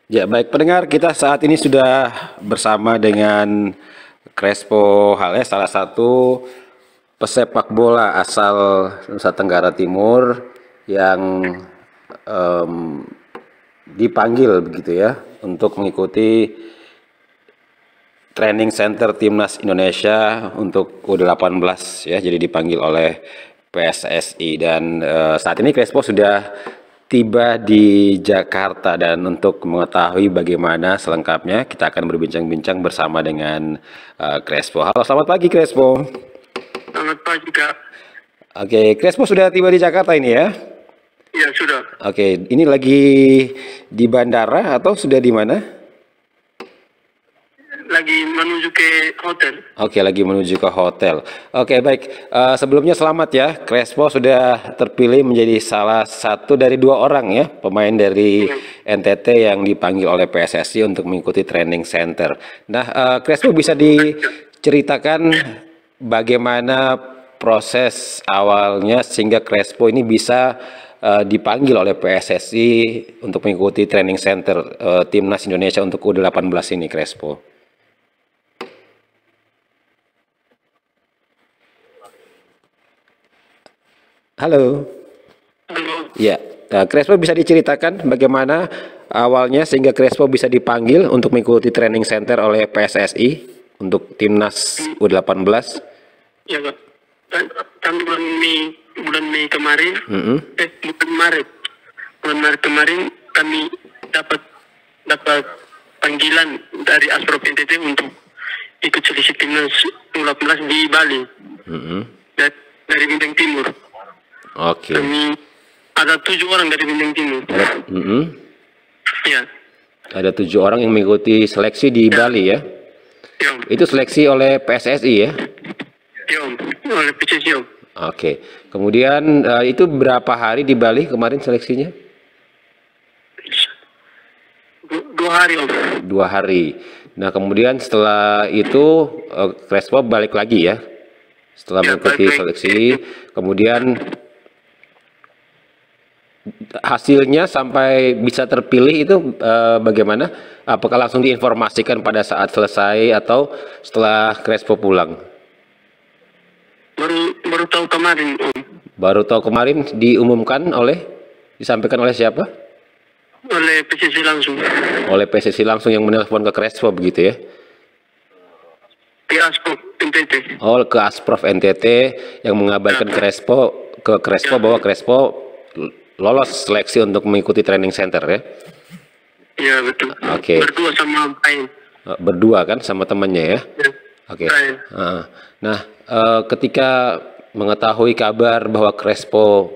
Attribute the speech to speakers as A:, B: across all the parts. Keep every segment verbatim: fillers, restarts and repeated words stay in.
A: Ya, baik pendengar, kita saat ini sudah bersama dengan Crespo Hales, salah satu pesepak bola asal Nusa Tenggara Timur yang em, dipanggil begitu ya untuk mengikuti training center Timnas Indonesia untuk U delapan belas ya, jadi dipanggil oleh P S S I dan eh, saat ini Crespo sudah tiba di Jakarta dan untuk mengetahui bagaimana selengkapnya kita akan berbincang-bincang bersama dengan uh, Crespo. Halo, selamat pagi Crespo.
B: Selamat pagi, Kak.
A: Oke, Crespo sudah tiba di Jakarta ini ya?
B: Ya, sudah.
A: Oke, ini lagi di bandara atau sudah di mana?
B: Lagi menuju ke hotel.
A: Oke, lagi menuju ke hotel. Oke, baik. Uh, sebelumnya selamat ya, Crespo sudah terpilih menjadi salah satu dari dua orang ya, pemain dari N T T yang dipanggil oleh P S S I untuk mengikuti training center. Nah, uh, Crespo bisa diceritakan bagaimana proses awalnya sehingga Crespo ini bisa uh, dipanggil oleh P S S I untuk mengikuti training center uh, Timnas Indonesia untuk U delapan belas ini, Crespo. Halo.
B: Halo.
A: Ya, nah, Crespo bisa diceritakan bagaimana awalnya sehingga Crespo bisa dipanggil untuk mengikuti training center oleh P S S I untuk Timnas U delapan belas?
B: Ya, Kak. Kan kan bulan Mei, bulan Mei kemarin,
A: Mm-hmm.
B: eh, bulan Maret. Bulan Maret kemarin kami dapat dapat panggilan dari Asprof N T T untuk ikut seleksi Timnas U delapan belas di Bali.
A: Mm-hmm.
B: Dari, dari Bintang Timur.
A: Oke.
B: Kami ada tujuh orang dari Bintang Timur.
A: Mm-hmm.
B: Ya.
A: Ada tujuh orang yang mengikuti seleksi di Bali ya?
B: Ya,
A: Itu seleksi oleh P S S I ya?
B: ya, oleh P C C, Om.
A: Oke. Kemudian eh, itu berapa hari di Bali kemarin seleksinya?
B: Du- Dua hari, Om.
A: Dua hari. Nah, kemudian setelah itu eh, Crespo balik lagi ya? Setelah
B: Ya,
A: mengikuti
B: balik lagi.
A: seleksi, kemudian hasilnya sampai bisa terpilih itu eh, bagaimana? Apakah langsung diinformasikan pada saat selesai atau setelah Crespo pulang?
B: Baru baru tahu kemarin, Om.
A: Baru tahu kemarin diumumkan oleh, disampaikan oleh siapa?
B: Oleh P C C langsung.
A: Oleh P S S I langsung yang menelpon ke Crespo begitu ya?
B: Ke Asprof N T T.
A: Oh, ke Asprof N T T yang mengabarkan Crespo ke Crespo bahwa Crespo lolos seleksi untuk mengikuti training center ya?
B: Ya, betul.
A: Oke.
B: Berdua sama Brian.
A: Eh, Berdua kan sama temannya ya?
B: Ya.
A: Oke.
B: Brian.
A: Ah, Nah, eh, ketika mengetahui kabar bahwa Crespo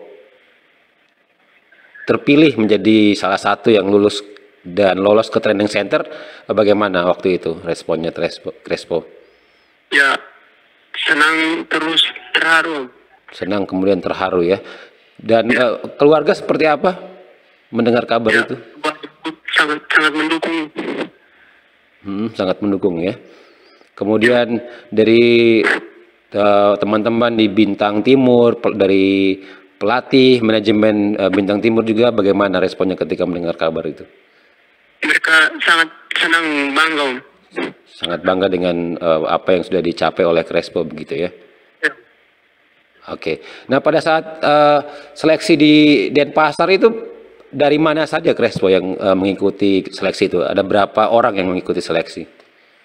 A: terpilih menjadi salah satu yang lulus dan lolos ke training center, eh, bagaimana waktu itu responnya Crespo? Crespo?
B: Ya, senang terus terharu, Om.
A: Senang kemudian terharu ya. Dan eh, keluarga seperti apa mendengar kabar
B: Ya,
A: itu?
B: buat ibu sangat sangat mendukung.
A: Hmm, sangat mendukung ya. Kemudian dari eh, teman-teman di Bintang Timur, pel- dari pelatih, manajemen eh, Bintang Timur juga bagaimana responnya ketika mendengar kabar itu?
B: Mereka sangat senang, bangga, Om.
A: Sangat bangga dengan eh, apa yang sudah dicapai oleh Crespo begitu ya.
B: Ya.
A: Oke. Nah, pada saat eh, seleksi di Denpasar itu dari mana saja Crespo yang eh, mengikuti seleksi itu? Ada berapa orang yang mengikuti seleksi?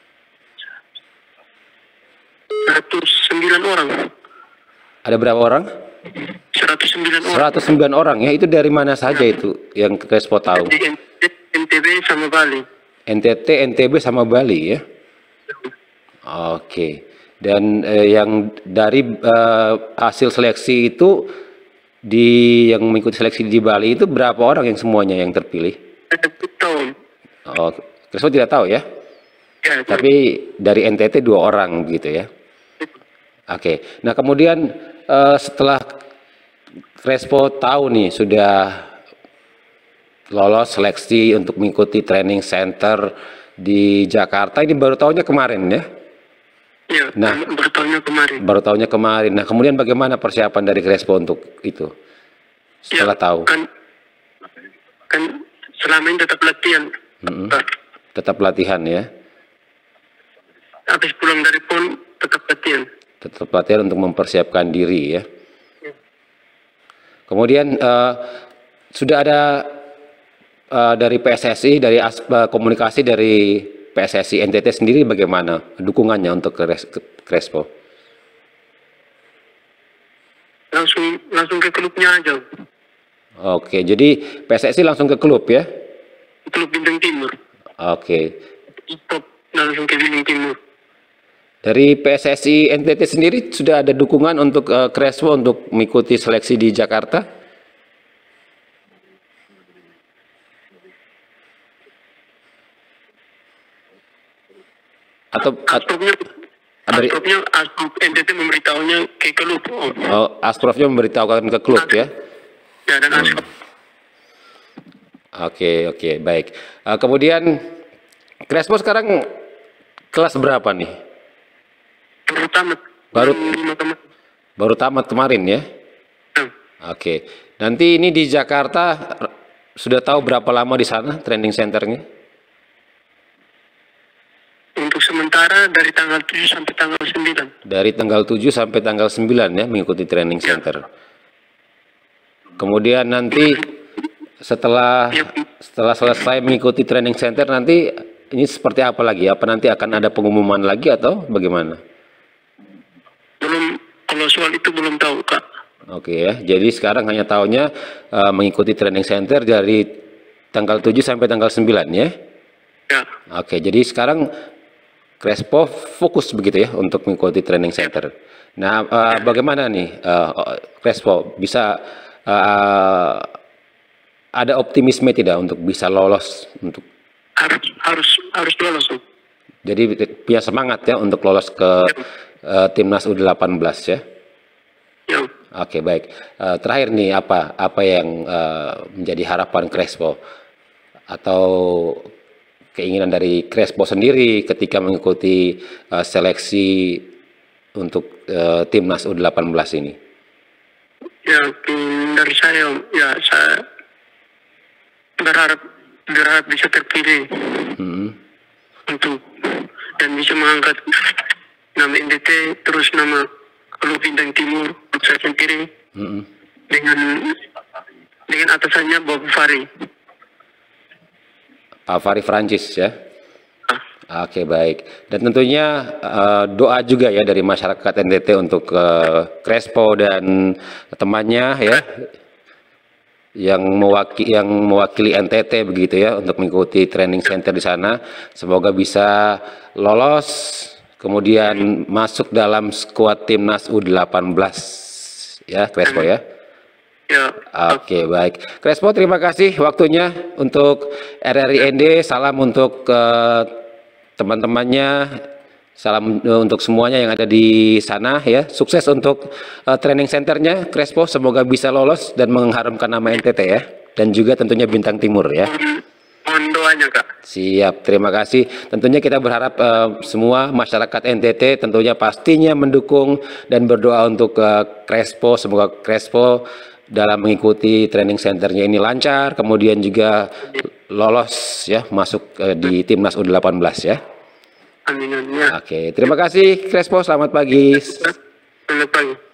B: seratus sembilan orang.
A: Ada berapa orang?
B: seratus sembilan orang.
A: seratus sembilan orang ya. Itu dari mana saja itu yang Crespo tahu?
B: Di N T B sama Bali.
A: N T T, N T B sama Bali ya. Oke. Dan eh, yang dari eh, hasil seleksi itu di yang mengikuti seleksi di Bali itu berapa orang yang semuanya yang terpilih?
B: Ada tahun.
A: Oh, Crespo tidak tahu ya.
B: Ya,
A: Tapi dari N T T dua orang gitu ya. Oke. Nah, kemudian eh, setelah Crespo tahu nih sudah lolos seleksi untuk mengikuti training center di Jakarta, ini baru tahunya kemarin ya?
B: ya,
A: Nah.
B: baru tahunnya kemarin.
A: Baru tahunya kemarin. Nah, kemudian bagaimana persiapan dari Crespo untuk itu? Setelah
B: Ya,
A: tahu.
B: Kan, kan selama ini tetap latihan.
A: Mm-mm.
B: Nah,
A: Tetap latihan ya.
B: habis pulang dari pon tetap latihan.
A: Tetap latihan untuk mempersiapkan diri ya. Kemudian eh, sudah ada eh, dari P S S I, dari as- eh, komunikasi dari P S S I N T T sendiri bagaimana dukungannya untuk Kres- Crespo?
B: Langsung langsung ke klubnya aja.
A: Oke, jadi P S S I langsung ke klub ya?
B: Klub Bintang Timur.
A: Oke.
B: Top langsung ke Bintang Timur.
A: Dari P S S I N T T sendiri sudah ada dukungan untuk eh, Crespo untuk mengikuti seleksi di Jakarta? Atau at-
B: Asprofnya
A: dari
B: Asprofnya Asprof N T T memberitahunya ke klub. Oh.
A: oh, Asprofnya memberitahukan ke klub ya?
B: Ya, dan Asprof
A: Oke, oke, baik. Eh, kemudian Crespo sekarang kelas berapa nih?
B: baru tamat.
A: Baru-
B: lima tamat.
A: Baru tamat kemarin ya?
B: Nah,
A: Oke. Nanti ini di Jakarta r- sudah tahu berapa lama di sana training centernya?
B: untuk sementara dari tanggal tujuh sampai tanggal sembilan.
A: Dari tanggal tujuh sampai tanggal sembilan ya mengikuti training center. Kemudian nanti setelah setelah selesai mengikuti training center nanti ini seperti apa lagi? Apa nanti akan ada pengumuman lagi atau bagaimana?
B: Belum, kalau soal itu belum tahu, Kak.
A: Oke ya. Jadi sekarang hanya tahunya eh, mengikuti training center dari tanggal tujuh sampai tanggal sembilan ya.
B: Ya,
A: Oke, jadi sekarang Crespo fokus begitu ya untuk mengikuti training center. Nah, eh, bagaimana nih eh, Crespo bisa eh, ada optimisme tidak untuk bisa lolos untuk
B: harus harus harus lolos, Om.
A: jadi punya semangat ya untuk lolos ke eh, timnas U delapan belas ya.
B: Ya,
A: Oke, baik. Eh, terakhir nih apa apa yang eh, menjadi harapan Crespo atau keinginan dari Crespo sendiri ketika mengikuti eh, seleksi untuk eh, timnas U delapan belas ini?
B: ya mm, dari saya, Om, ya saya berharap berharap bisa terpilih
A: Hmm.
B: untuk dan bisa mengangkat nama N T T terus nama klub Bintang Timur untuk saya sendiri
A: Hmm.
B: dengan dengan atasannya Bob Fari.
A: Pak Fari Francis ya. Oke, baik. Dan tentunya eh, doa juga ya dari masyarakat N T T untuk eh, Crespo dan temannya ya yang mewakili yang mewakili N T T begitu ya untuk mengikuti training center di sana. Semoga bisa lolos kemudian masuk dalam skuad timnas U delapan belas ya Crespo ya.
B: Ya,
A: Oke, baik. Crespo, terima kasih waktunya untuk R R I N D. Salam untuk eh, teman-temannya. Salam eh, untuk semuanya yang ada di sana ya. Sukses untuk eh, training centernya, Crespo. Semoga bisa lolos dan mengharumkan nama N T T ya. Dan juga tentunya Bintang Timur ya.
B: mohon doanya, Kak.
A: Siap, terima kasih. Tentunya kita berharap eh, semua masyarakat N T T tentunya pastinya mendukung dan berdoa untuk eh, Crespo. Semoga Crespo dalam mengikuti training centernya ini lancar, kemudian juga lolos ya masuk eh, di timnas U delapan belas ya.
B: Amin. Ya.
A: Oke, terima kasih Crespo. Selamat pagi.
B: Selamat pagi.